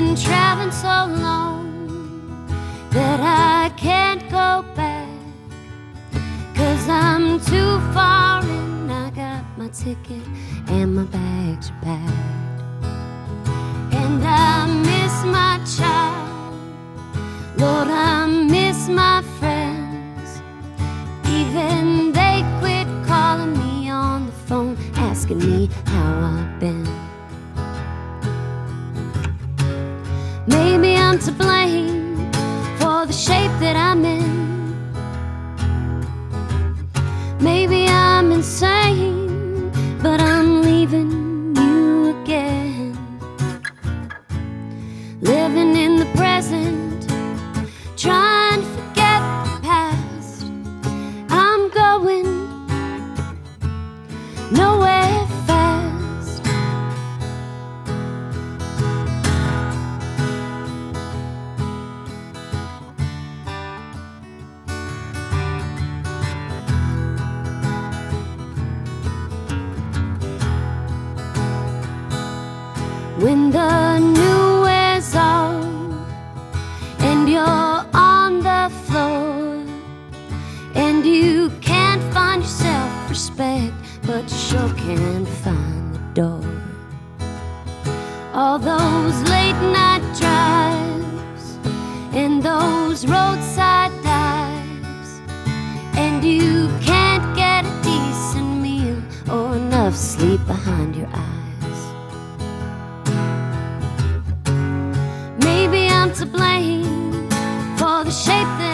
been traveling so long that I can't go back, 'cause I'm too far in. I got my ticket and my bags are packed, and I miss my child. Lord, I miss my friends. Even they quit calling me on the phone, asking me how I've been. Maybe I'm to blame for the shape that I'm in. Maybe I'm insane, but I'm leaving you again. Living in the present, trying to forget the past. I'm going nowhere fast. When the new wears off and you're on the floor, and you can't find your self-respect, but you sure can find the door. All those late night drives and those roadside dives, and you can't get a decent meal or enough sleep behind your eyes. Maybe I'm to blame for the shape that